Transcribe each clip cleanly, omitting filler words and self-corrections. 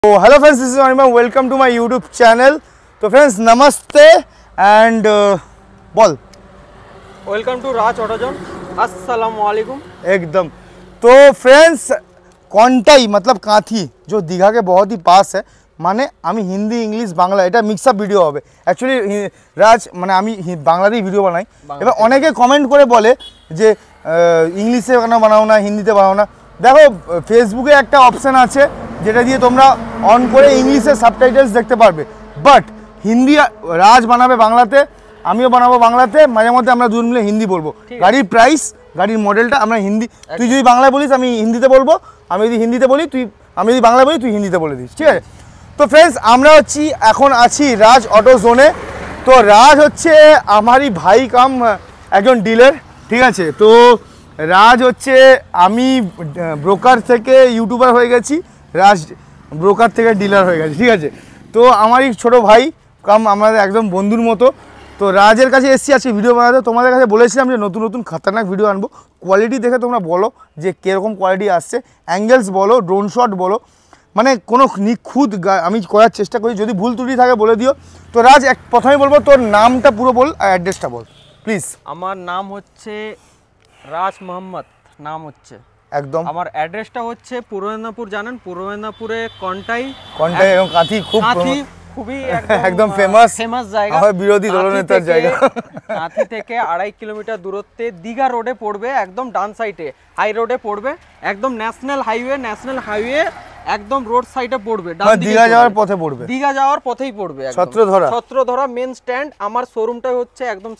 So hello friends, this is Anima. Welcome to my YouTube channel. So friends, namaste and bol. Welcome to Raj Autozone. Assalamu alaikum. एकदम. तो friends, कौनटाई मतलब कांथी जो दीघा के बहुत ही पास है, মানে আমি হিন্দি ইংলিশ বাংলা এটা মিক্স আপ ভিডিও হবে অ্যাকচুয়ালি রাজ মানে আমি বাংলাতেই ভিডিও বানাই এবার অনেকে কমেন্ট করে বলে যে ইংলিশে কেন বানাও না হিন্দিতে বানাও না দেখো ফেসবুকে একটা অপশন আছে যেটা দিয়ে তোমরা অন করে ইংলিশে সাবটাইটেলস দেখতে পারবে বাট হিন্দি রাজ বানাবে বাংলাতে আমিও বানাবো বাংলাতে মাঝে মধ্যে আমরা দুজন মিলে হিন্দি বলবো গাড়ির প্রাইস গাড়ির মডেলটা আমরা হিন্দি তুই যদি বাংলায় বলিস আমি হিন্দিতে বলবো আমি যদি হিন্দিতে বলি তুই আমি যদি বাংলায় বলি তুই হিন্দিতে বলে দিস ঠিক আছে তো फ्रेंड्स আমরা হচ্ছি এখন আছি রাজ অটো জোনে তো রাজ হচ্ছে আমারই ভাই কাম একজন ডিলার ঠিক আছে তো রাজ হচ্ছে আমি ব্রোকার থেকে ইউটিউবার হয়ে গেছি রাজ ব্রোকার থেকে ডিলার হয়ে গেছে ঠিক আছে তো আমারই ছোট ভাই কাম আমাদের একদম বন্ধুর মতো তো রাজের কাছে এসেছি আজকে ভিডিও বানাতে তোমাদের কাছে বলেছিলাম যে নতুন নতুন খতরনাক ভিডিও আনবো কোয়ালিটি দেখে তোমরা বলো যে কীরকম কোয়ালিটি আসছে অ্যাঙ্গেলস বলো ড্রোন শট বলো মানে কোনো নিখুঁত আমি করার চেষ্টা করি যদি ভুল ত্রুটি থাকে বলে দিও তো রাজ প্রথমেই বলবো তোর নামটা পুরো বল আর অ্যাড্রেসটা বল প্লিজ আমার নাম হচ্ছে রাজ মোহাম্মদ নাম হচ্ছে একদম আমার অ্যাড্রেসটা হচ্ছে পূর্ব মেদিনীপুর জানেন পূর্ব মেদিনীপুরে কন্টাই এবং কাঁথি খুবই একদম ফেমাস জায়গা আমার বিরোধী দলনেতার জায়গা কাঁথি থেকে 2.5 কিলোমিটার দূরত্বে দীঘা রোডে পড়বে একদম ডান সাইডে হাই রোডে পড়বে একদম ন্যাশনাল হাইওয়ে একদম রোড সাইডে পড়বে ডান দিকে দীঘা যাওয়ার পথে পড়বে দীঘা যাওয়ার পথেই পড়বে ছত্রধরা মেন স্ট্যান্ড আমার শোরুমটা হচ্ছে একদম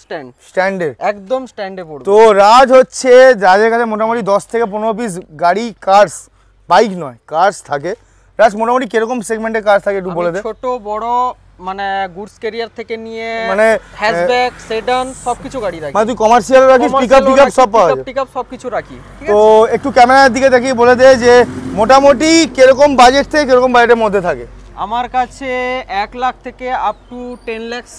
একদম স্ট্যান্ডে পড়বে তো রাজ হচ্ছে রাজের কাছে মোটামুটি 10 থেকে 15 পিস গাড়ি কার্স বাইক নয় কার্স থাকে রাজ মোটামুটি কিরকম সেগমেন্টে কার থাকে একটু বলে দে ছোট বড় মানে গুডস ক্যারিয়ার থেকে নিয়ে মানে হ্যাচব্যাক সেডান সবকিছু গাড়ি রাখি মানে তুই কমার্শিয়াল রাখিস পিকআপ সব পাওয়া যায় পিকআপ সবকিছু রাখি তো একটু ক্যামেরার দিকে দেখি বলে দে যে মোটামুটি কিরকম বাজেট থেকে কিরকম বাজেটের মধ্যে থাকে আমার কাছে 1 লাখ থেকে আপ টু 10 লাখ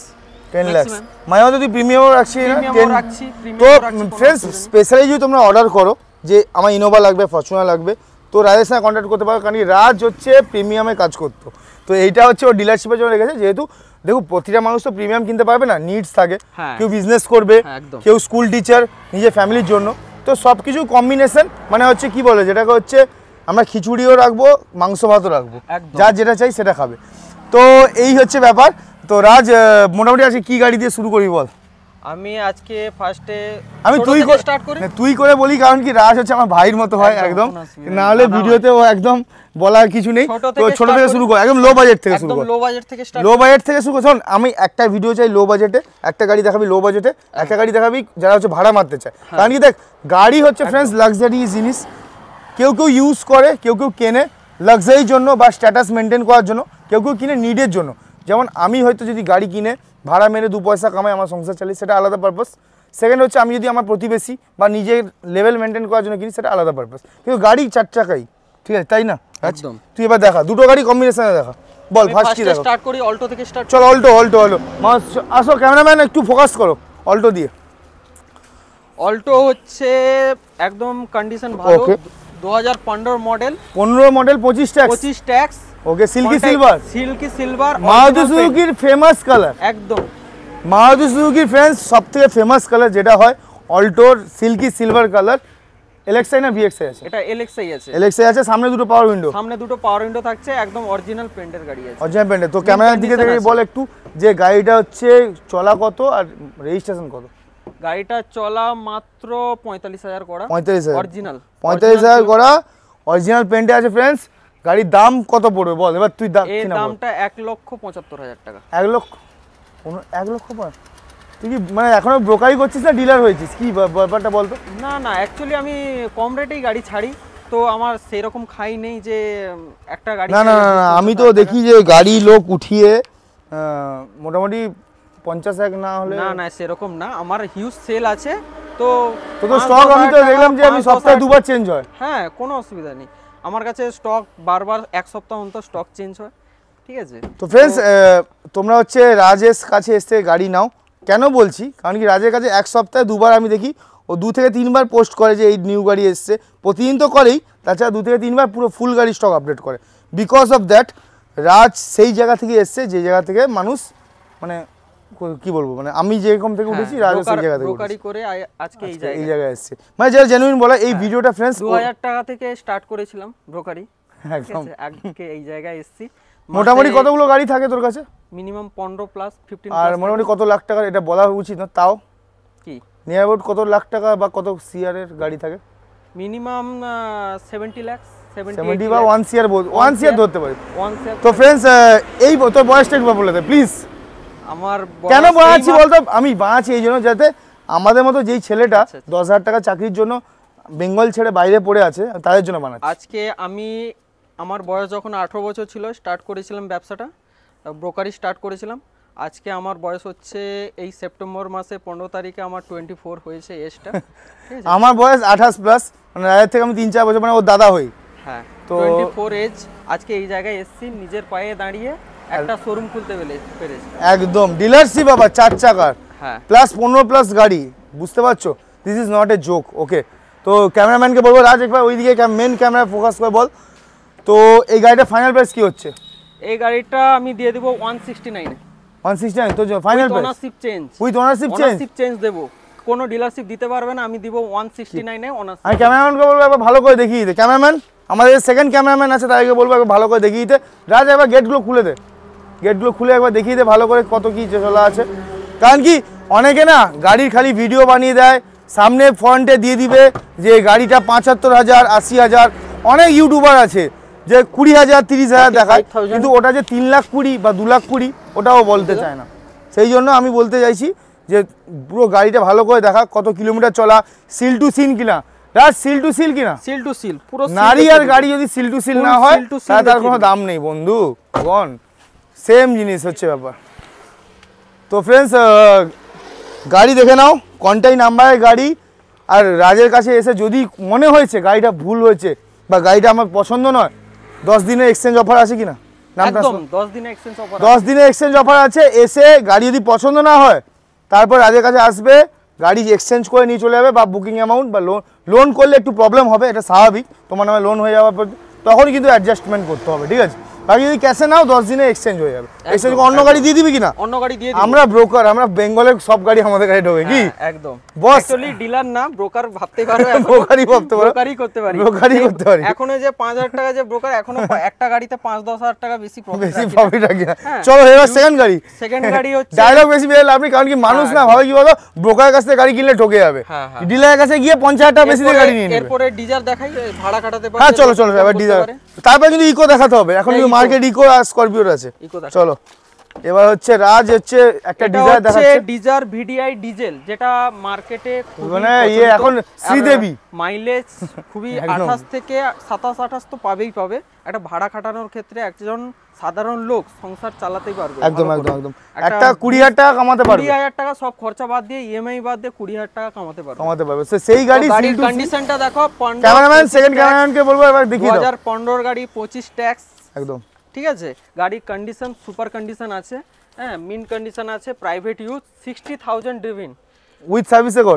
মানে তুই প্রিমিয়াম রাখছিস না তো ফ্রেন্ডস স্পেশালি যদি তোমরা অর্ডার করো যে আমার ইনোভা লাগবে ফরচুনার লাগবে তো রাজের সাথে কন্ট্যাক্ট করতে পারো কারণ রাজ হচ্ছে প্রিমিয়ামে কাজ করতো তো এইটা হচ্ছে ও ডিলারশিপের জন্য রেখেছে যেহেতু দেখো প্রতিটা মানুষ তো প্রিমিয়াম কিনতে পারবে না নিডস থাকে কেউ বিজনেস করবে কেউ স্কুল টিচার নিজের ফ্যামিলির জন্য তো সব কিছু কম্বিনেশন মানে হচ্ছে কি বলে যেটাকে হচ্ছে আমরা খিচুড়িও রাখবো মাংস ভাতও রাখবো যার যেটা চাই সেটা খাবে তো এই হচ্ছে ব্যাপার তো রাজ মোটামুটি আজকে কি গাড়ি দিয়ে শুরু করি বল আমি আজকে ফার্স্টে আমি তুই করে বলি কারণ কি রাজ হচ্ছে আমার ভাইয়ের মতো হয় একদম না হলে ভিডিওতে ও একদম বলার কিছু নেই তো ছোট থেকে শুরু কর একদম লো বাজেট থেকে শুরু কর লো বাজেট থেকে শুরু কর শোন আমি একটা ভিডিও চাই লো বাজেটে একটা গাড়ি দেখাবি লো বাজেটে একটা গাড়ি দেখাবি যারা হচ্ছে ভাড়া মারতে চায় কারণ কি দেখ গাড়ি হচ্ছে ফ্রেন্ডস লাক্সারি জিনিস কেউ ইউজ করে কেউ কেনে লাক্সারির জন্য বা স্ট্যাটাস মেনটেন করার জন্য কেউ কিনে নিডের জন্য যেমন আমি হয়তো যদি গাড়ি কিনে ভাড়া মেরে 2 পয়সা কামাই আমার সংসার চালি সেটা আলাদা পারপাস সেকেন্ড হচ্ছে আমি যদি আমার প্রতিবেশী বা নিজের লেভেল মেনটেন করার জন্য কিনি সেটা আলাদা পারপাস কিন্তু গাড়ি 4 চাকাই ঠিক আছে তাই না একদম তুই এবার দেখা দুটো গাড়ি কম্বিনেশনে দেখা বল ফার্স্ট কি দেখা স্টার্ট করি অল্টো থেকে স্টার্ট চল অল্টো আসো ক্যামেরাম্যান একটু ফোকাস করো অল্টো দিয়ে অল্টো হচ্ছে একদম কন্ডিশন ভালো 2015 model 25 tax okay silky silver Maruti সুজুকির ফেমাস কালার একদম মারুতি সুজুকির ফ্রেন্ডস সবথেকে ফেমাস কালার যেটা হয় অল্টোর সিল্কি সিলভার কালার এলএক্সআই না ভিএক্সআই আছে এটা এলএক্সআই আছে সামনে দুটো পাওয়ার উইন্ডো থাকছে একদম অরিজিনাল পেন্টের গাড়ি আছে অরিজিনাল পেন্টের তো ক্যামেরার দিকে দেখে বল একটু যে গাড়িটা হচ্ছে চলা কত আর রেজিস্ট্রেশন কত গাড়িটা চলা মাত্র 45000 করা 45000 করা অরিজিনাল পেন্টে আছে ফ্রেন্ডস গাড়ির দাম কত পড়বে বল এবার তুই দামটা 1,75,000 টাকা 1 লক্ষ তুই কি মানে এখনো ব্রোকারি করছিস না ডিলার হয়েছিস কি ব্যাপারটা বলতো না অ্যাকচুয়ালি আমি কম রেটেই গাড়ি ছাড়ি তো আমার সেরকম খাই নেই যে একটা গাড়ি না আমি তো দেখি যে গাড়ি লোক উঠিয়ে মোটামুটি 50 না হলে না সেরকম না আমার হিউজ সেল আছে তো স্টক আমি তো দেখলাম যে আমি সপ্তাহে দুবার চেঞ্জ হয় হ্যাঁ কোনো অসুবিধা নেই আমার কাছে স্টক বারবার এক সপ্তাহ অন্তর স্টক চেঞ্জ হয় ঠিক আছে তো फ्रेंड्स তোমরা হচ্ছে রাজেশ কাছে এসে গাড়ি নাও কেন বলছি কারণ কি রাজের কাছে এক সপ্তাহে দুবার আমি দেখি ও 2 থেকে 3 বার পোস্ট করে যে এই নিউ গাড়ি এসছে প্রতিদিন তো করেই তাছাড়া 2 থেকে 3 বার পুরো ফুল গাড়ি স্টক আপডেট করে বিকজ অফ দ্যাট রাজ সেই জায়গা থেকে এসছে যে জায়গা থেকে মানুষ মানে কি বলবো মানে আমি যেরকম থেকে উঠেছি রাজ সেই জায়গা থেকে ব্রোকারি করে আজকে এই জায়গায় এসছে মানে যারা জেনুইন বলে এই ভিডিওটা ফ্রেন্ডস 2000 টাকা থেকে স্টার্ট করেছিলাম ব্রোকারি একদম আজকে এই জায়গায় এসেছি মোটামুটি কতগুলো গাড়ি থাকে তোর কাছে মিনিমাম 15 প্লাস 15 আর মোটামুটি কত লাখ টাকার এটা বলা উচিত না তাও কি নিয়ার অ্যাবাউট কত লাখ টাকা বা কত সিআর এর গাড়ি থাকে মিনিমাম 70 লাখ 70 বা 1 সিআর 1 সিআর ধরতে পারি 1 সিআর তো ফ্রেন্ডস এই তোর বয়সটা একবার বলে দে প্লিজ আমার কেন বাঁচাচ্ছি বলতো আমি বাঁচাচ্ছি এই জন্য যাতে আমাদের মতো যেই ছেলেটা 10,000 টাকা চাকরির জন্য বেঙ্গল ছেড়ে বাইরে পড়ে আছে তাদের জন্য বানাচ্ছি আজকে আমি আমার বয়স যখন 18 বছর ছিল স্টার্ট করেছিলাম ব্যবসাটা ব্রোকারি স্টার্ট করেছিলাম আজকে আমার বয়স হচ্ছে এই সেপ্টেম্বর মাসে 15 তারিখে আমার 24 হয়েছে এজটা আমার বয়স 28 প্লাস মানে রায়ের থেকে আমি 3-4 বছর মানে ওর দাদা হই হ্যাঁ তো 24 এজ আজকে এই জায়গায় এসেছি নিজের পায়ে দাঁড়িয়ে একটা শোরুম খুলতে পেরেছি একদম ডিলারশিপ বাবা 4 চাকার হ্যাঁ প্লাস 15 প্লাস গাড়ি বুঝতে পারছো this is not a joke okay তো ক্যামেরাম্যানকে বলবো রাজ একবার ওইদিকে মেন ক্যামেরা ফোকাস করে বল তো এই গাড়িটা ফাইনাল প্রাইস কি হচ্ছে এই গাড়িটা আমি দিয়ে দেব 169 169 তো final price ownership change with ownership change দেব কোনো ডিলারশিপ দিতে পারবে না আমি দিব 169 এ ওনারশিপ আমি ক্যামেরাম্যানকে বলবো একবার ভালো করে দেখিয়ে দিতে ক্যামেরাম্যান আমাদের সেকেন্ড ক্যামেরাম্যান আছে তাকে বলবো একবার ভালো করে দেখিয়ে দিতে রাজ একবার গেটগুলো খুলে দে গেটগুলো খুলে একবার দেখিয়ে দে ভালো করে কত কি চলা আছে কারণ কি অনেকে না গাড়ির খালি ভিডিও বানিয়ে দেয় সামনে ফ্রন্টে দিয়ে দিবে যে গাড়িটা 75,000 80,000 অনেক ইউটিউবার আছে যে 20,000 30,000 দেখায় কিন্তু ওটা যে 3,20,000 বা 2,20,000 ওটাও বলতে চায় না সেই জন্য আমি বলতে চাইছি যে পুরো গাড়িটা ভালো করে দেখা কত কিলোমিটার চলা সিল টু সিল কিনা রাজ সিল টু সিল কিনা সিল টু সিল পুরো নারী আর গাড়ি যদি সিল টু সিল না হয় তাহলে তার কোনো দাম নেই বন্ধু কোন সেম জিনিস হচ্ছে ব্যাপার তো ফ্রেন্ডস গাড়ি দেখে নাও কন্টাই নাম্বারের গাড়ি আর রাজের কাছে এসে যদি মনে হয়েছে গাড়িটা ভুল হয়েছে বা গাড়িটা আমার পছন্দ নয় 10 দিনের এক্সচেঞ্জ অফার আছে কিনা একদম 10 দিনের এক্সচেঞ্জ অফার 10 দিনের এক্সচেঞ্জ অফার আছে এসে গাড়ি যদি পছন্দ না হয় তারপর রাজের কাছে আসবে গাড়ি এক্সচেঞ্জ করে নিয়ে চলে যাবে বা বুকিং অ্যামাউন্ট বা লোন করলে একটু প্রবলেম হবে এটা স্বাভাবিক তোমার নামে লোন হয়ে যাওয়ার পর তখন কিন্তু অ্যাডজাস্টমেন্ট করতে হবে ঠিক আছে বাকি যদি ক্যাশে নাও 10 দিনে এক্সচেঞ্জ হয়ে যাবে এক্সচেঞ্জ অন্য গাড়ি দিয়ে দিবি কিনা অন্য গাড়ি দিয়ে দিবি আমরা ব্রোকার আমরা বেঙ্গলের সব গাড়ি আমাদের গাড়ি ঢোকে কি একদম বস অ্যাকচুয়ালি ডিলার না ব্রোকার ভাবতে পারবে ব্রোকারই ভাবতে পারো ব্রোকারই করতে পারি ব্রোকারই করতে পারি এখনো যে 5,000 টাকা যে ব্রোকার এখনো একটা গাড়িতে 5-10,000 টাকা বেশি প্রফিট রাখি না চলো এবার সেকেন্ড গাড়ি হচ্ছে ডায়লগ বেশি বেরোলে আপনি কারণ কি মানুষ না ভাবে কি বলো ব্রোকারের কাছ থেকে গাড়ি কিনলে ঠকে যাবে ডিলারের কাছে গিয়ে 50,000 টাকা বেশি দিয়ে গাড়ি নিয়ে নেবে এরপরে ডিজার দেখাই ভাড়া কাটাতে পারবে হ্যাঁ চলো এবার ডিজার তারপর কিন্তু ইকো দেখাতে হবে এখন কিন্তু মার্কেট ইকো আর স্করপিও আছে চলো এবার হচ্ছে রাজ হচ্ছে একটা ডিজার দেখাচ্ছে ডিজার ভিডিআই ডিজেল যেটা মার্কেটে মানে এখন শ্রীদেবী মাইলেজ খুবই 28 থেকে 27-28 তো পাবে একটা ভাড়া খাটানোর ক্ষেত্রে একজন সাধারণ লোক সংসার চালাতেই পারবে একদম একটা 20,000 টাকা কামাতে পারবে 20,000 টাকা সব খরচা বাদ দিয়ে ইএমআই বাদ দিয়ে 20,000 টাকা কামাতে পারবে সেই গাড়ির কন্ডিশনটা দেখো ক্যামেরাম্যান সেকেন্ড ক্যামেরাম্যানকে বলবো এবার দেখিয়ে দাও 2015 গাড়ি 25 ট্যাক্স একদম ঠিক আছে গাড়ির কন্ডিশন সুপার কন্ডিশন আছে হ্যাঁ মিন কন্ডিশন আছে private use 60,000 driven with service record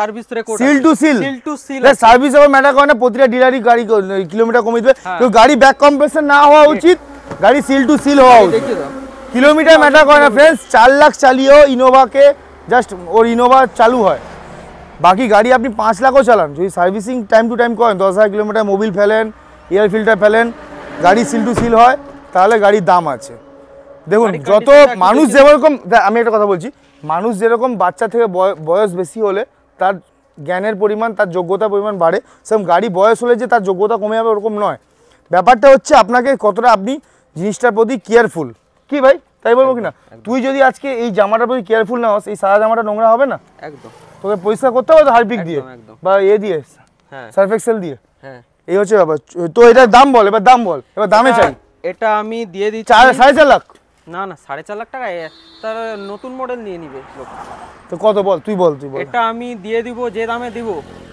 seal to seal service record matter করে না প্রতিটা ডিলারই গাড়ি কিলোমিটার কমিয়ে দেবে তো গাড়ি ব্যাক কম্প্রেশন না হওয়া উচিত গাড়ি সিল টু সিল হওয়া উচিত কিলোমিটার ম্যাটার করে না ফ্রেন্ডস 4 লাখ চালিয়েও ইনোভাকে জাস্ট ওর ইনোভা চালু হয় বাকি গাড়ি আপনি 5 লাখও চালান যদি সার্ভিসিং টাইম টু টাইম করেন 10,000 কিলোমিটার মোবিল ফেলেন এয়ার ফিল্টার ফেলেন গাড়ি সিল টু সিল হয় তাহলে গাড়ির দাম আছে দেখুন যত মানুষ যেরকম আমি একটা কথা বলছি মানুষ যেরকম বাচ্চা থেকে বয়স বেশি হলে তার জ্ঞানের পরিমাণ তার যোগ্যতার পরিমাণ বাড়ে সেরকম গাড়ি বয়স হলে যে তার যোগ্যতা কমে যাবে ওরকম নয় ব্যাপারটা হচ্ছে আপনাকে কতটা আপনি জিনিসটার প্রতি কেয়ারফুল কি ভাই তাই বলবো কিনা তুই যদি আজকে এই জামাটার প্রতি কেয়ারফুল না হস এই সাদা জামাটা নোংরা হবে না একদম তোকে পরিষ্কার করতে হবে তো হারপিক দিয়ে বা দিয়ে সার্ফ এক্সেল দিয়ে এই হচ্ছে ব্যাপার তো এটার দাম বল এবার দামে চাই এটা আমি দিয়ে দিচ্ছি 4.5 লাখ না 4.5 লাখ টাকা তার নতুন মডেল নিয়ে নিবে লোক তো কত বল তুই বল এটা আমি দিয়ে দিব যে দামে দিব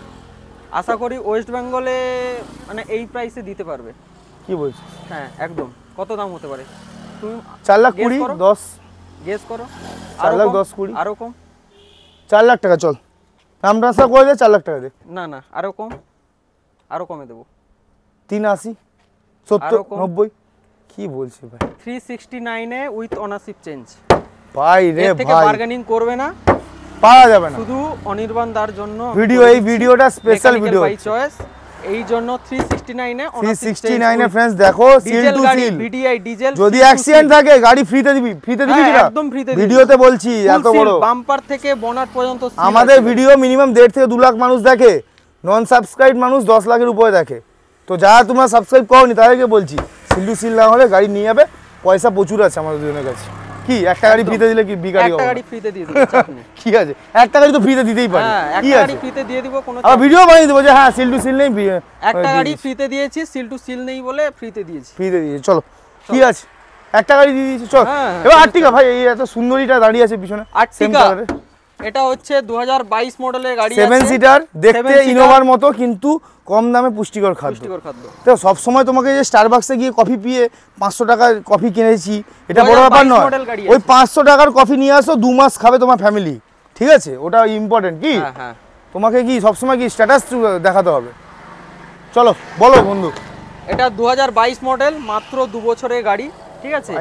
আশা করি ওয়েস্ট বেঙ্গলে মানে এই প্রাইসে দিতে পারবে কি বলছিস হ্যাঁ একদম কত দাম হতে পারে তুমি 4 লাখ 20 10 গেস করো 4 লাখ 10 20 আরো কম 4 লাখ টাকা চল নাম ট্রান্সফার করে দে 4 লাখ টাকা দে না আরো কমে দেব 83 70 90 কি বলছি ভাই 369 এ উইথ ওনারশিপ চেঞ্জ ভাই রে এর থেকে ভাই বার্গেনিং করবে না, পাওয়া যাবে না শুধু অনির্বাণ দার জন্য ভিডিও, এই ভিডিওটা স্পেশাল ভিডিও বাই চয়েস, এই জন্য 369 এ ওনারশিপ 369 এ फ्रेंड्स দেখো seal to seal VDI diesel, যদি অ্যাক্সিডেন্ট থাকে গাড়ি ফ্রিতে দিবি কি না একদম ফ্রিতে দিবি, ভিডিওতে বলছি এত বড় বাম্পার থেকে বোনাট পর্যন্ত আমাদের ভিডিও মিনিমাম 1.5 থেকে 2 লাখ মানুষ দেখে, নন সাবস্ক্রাইব মানুষ 10 লাখের উপরে দেখে। তো যারা তোমরা সাবস্ক্রাইব করোনি তাদেরকে বলছি সিল টু সিল না হলে গাড়ি নিয়ে যাবে, পয়সা প্রচুর আছে আমাদের দুজনের কাছে। কি একটা গাড়ি ফ্রিতে দিলে কি বিকারি হবে? একটা গাড়ি ফ্রিতে দিয়ে দিবো, চাপ নেই। কি আছে, একটা গাড়ি তো ফ্রিতে দিতেই পারি, হ্যাঁ কি একটা আছে গাড়ি ফ্রিতে দিয়ে দিব, কোনো আর ভিডিও বানিয়ে দেবো যে হ্যাঁ সিল টু সিল নেই, একটা গাড়ি ফ্রিতে দিয়েছি, সিল টু সিল নেই বলে ফ্রিতে দিয়েছি, ফ্রিতে দিয়েছি। চলো কি আছে, একটা গাড়ি দিয়ে দিয়েছি চল। হ্যাঁ, এবার আর্টিকা ভাই, এই এত সুন্দরীটা দাঁড়িয়ে আছে পিছনে, আর্টিকা এটা হচ্ছে 2022 মডেলের গাড়ি আছে, 7 সিটার, দেখতে 7 সিটার, ইনোভার মতো কিন্তু কম দামে পুষ্টিকর খাদ্য। তো সব সময় তোমাকে যে স্টারবাক্সে গিয়ে কফি পিয়ে 500 টাকার কফি কিনেছি এটা বড় ব্যাপার নয়, ওই 500 টাকার কফি নিয়ে আসো 2 মাস খাবে তোমার ফ্যামিলি, ঠিক আছে, ওটা ইম্পর্টেন্ট। কি হ্যাঁ তোমাকে কি সব সময় কি স্ট্যাটাস দেখাতে হবে? চলো বলো বন্ধু। এটা 2022 মডেল, মাত্র 2 বছরের গাড়ি, ঠিক আছে,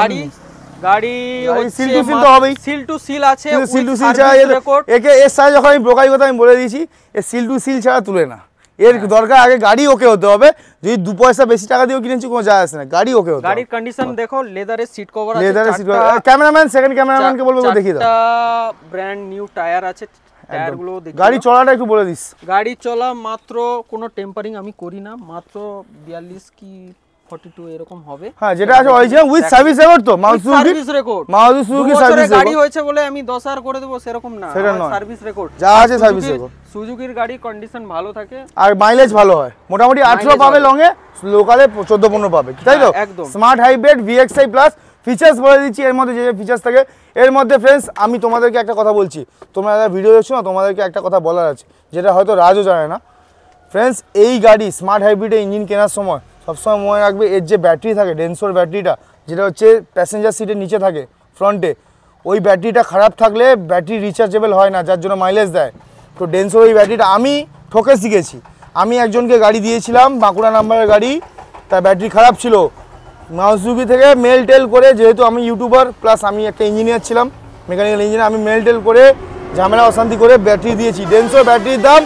গাড়ি সিল টু সিল তো হবেই, সিল টু সিল আছে, সিল টু সিল ছাড়া একে এর সাথে যখন আমি ব্রোকারি কথা আমি বলে দিয়েছি, এ সিল টু সিল ছাড়া তুলে না, এর দরকার আগে গাড়ি ওকে হতে হবে, যদি 2 পয়সা বেশি টাকা দিয়েও কিনেছি কোনো যায় আসে না, গাড়ি ওকে হতে হবে। গাড়ির কন্ডিশন দেখো, লেদারের সিট কভার আছে, লেদারের সিট কভার, ক্যামেরাম্যান সেকেন্ড ক্যামেরাম্যানকে বলবো দেখিয়ে দাও, ব্র্যান্ড নিউ টায়ার আছে, টায়ারগুলো দেখো। গাড়ি চলাটা একটু বলে দিস। গাড়ি চলা মাত্র কোনো টেম্পারিং আমি করি না, মাত্র 42 কি 42 এরকম হবে। হ্যাঁ যেটা আছে অরিজিনাল উইথ সার্ভিস রেকর্ড, তো Maruti service record, Maruti Suzuki service record, গাড়ি হয়েছে বলে আমি 10,000 করে দেব সেরকম না, সার্ভিস রেকর্ড যা আছে সার্ভিস রেকর্ড। সুজুকির গাড়ি কন্ডিশন ভালো থাকে আর মাইলেজ ভালো হয়, মোটামুটি 18 পাবে লং এ, লোকালে 14-15 পাবে, তাই তো? Smart hybrid VXI plus features বলে দিচ্ছি, এর মধ্যে যে ফিচার্স থাকে এর মধ্যে ফ্রেন্ডস আমি তোমাদেরকে একটা কথা বলছি, তোমরা যারা ভিডিও দেখছো না তোমাদেরকে একটা কথা বলার আছে যেটা হয়তো রাজও জানে না। ফ্রেন্ডস এই গাড়ি স্মার্ট হাইব্রিডে ইঞ্জিন কেনার সময় সবসময় মনে রাখবে এর যে ব্যাটারি থাকে ডেনসোর ব্যাটারিটা, যেটা হচ্ছে প্যাসেঞ্জার সিটের নিচে থাকে ফ্রন্টে, ওই ব্যাটারিটা খারাপ থাকলে ব্যাটারি রিচার্জেবল হয় না, যার জন্য মাইলেজ দেয়। তো ডেনসোর ওই ব্যাটারিটা আমি ঠকে শিখেছি, আমি একজনকে গাড়ি দিয়েছিলাম বাঁকুড়া নাম্বারের গাড়ি, তার ব্যাটারি খারাপ ছিল, মাউসুকি থেকে মেল টেল করে, যেহেতু আমি ইউটিউবার প্লাস আমি একটা ইঞ্জিনিয়ার ছিলাম, মেকানিক্যাল ইঞ্জিনিয়ার, আমি মেল টেল করে ঝামেলা অশান্তি করে ব্যাটারি দিয়েছি। ডেনসোর ব্যাটারির দাম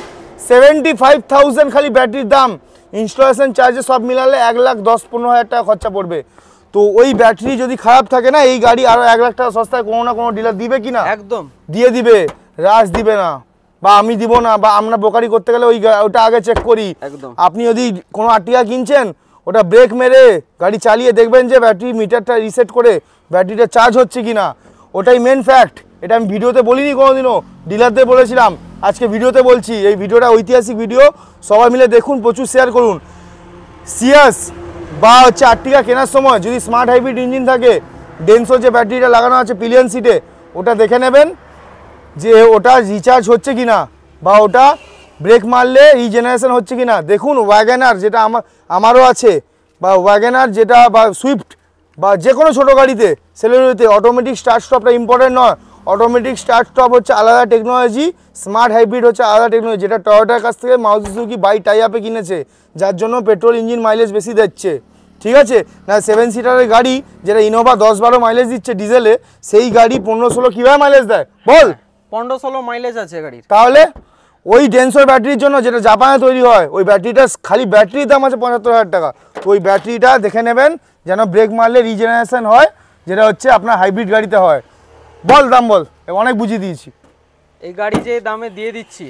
75,000 খালি ব্যাটারির দাম, ইনস্টলেশন চার্জে সব মিলালে 1,10-15 হাজার টাকা খরচা পড়বে। তো ওই ব্যাটারি যদি খারাপ থাকে না, এই গাড়ি আরও 1 লাখ টাকা সস্তায় কোনো না কোনো ডিলার দিবে কি না? একদম দিয়ে দিবে, রাজ দিবে না, বা আমি দিব না, বা আমরা বোকারি করতে গেলে ওটা আগে চেক করি। আপনি যদি কোনো আর্টিকা কিনছেন, ওটা ব্রেক মেরে গাড়ি চালিয়ে দেখবেন যে ব্যাটারি মিটারটা রিসেট করে ব্যাটারিটা চার্জ হচ্ছে কি না, ওটাই মেন ফ্যাক্ট। এটা আমি ভিডিওতে বলিনি কোনোদিনও, ডিলারদের বলেছিলাম, আজকে ভিডিওতে বলছি। এই ভিডিওটা ঐতিহাসিক ভিডিও, সবাই মিলে দেখুন, প্রচুর শেয়ার করুন। সিয়াস বা হচ্ছে আর্টিকা কেনার সময় যদি স্মার্ট হাইব্রিড ইঞ্জিন থাকে, ডেনসোর যে ব্যাটারিটা লাগানো আছে পিলিয়ন সিটে, ওটা দেখে নেবেন যে ওটা রিচার্জ হচ্ছে কি না, বা ওটা ব্রেক মারলে রিজেনারেশন হচ্ছে কি না। দেখুন ওয়াগনার যেটা আমারও আছে, বা ওয়াগনার যেটা, বা সুইফট, বা যে কোনো ছোটো গাড়িতে সেলেরিতে অটোমেটিক স্টার্ট স্টপটা ইম্পর্টেন্ট নয়, অটোমেটিক স্টার্ট স্টপ হচ্ছে আলাদা টেকনোলজি, স্মার্ট হাইব্রিড হচ্ছে আলাদা টেকনোলজি, যেটা টয়োটার কাছ থেকে মারুতি সুজুকি বাই টাই আপে কিনেছে, যার জন্য পেট্রোল ইঞ্জিন মাইলেজ বেশি দিচ্ছে, ঠিক আছে না? 7 সিটারের গাড়ি যেটা ইনোভা 10-12 মাইলেজ দিচ্ছে ডিজেলে, সেই গাড়ি 15-16 কীভাবে মাইলেজ দেয় বল? 15-16 মাইলেজ আছে গাড়ির। তাহলে ওই ডেনসোর ব্যাটারির জন্য যেটা জাপানে তৈরি হয়, ওই ব্যাটারিটা খালি ব্যাটারির দাম আছে 75,000 টাকা। তো ওই ব্যাটারিটা দেখে নেবেন যেন ব্রেক মারলে রিজেনারেশন হয়, যেটা হচ্ছে আপনার হাইব্রিড গাড়িতে হয়। বল দাম বল, অনেক বুঝিয়ে দিয়েছি। এই গাড়ি যে দামে দিয়ে দিচ্ছি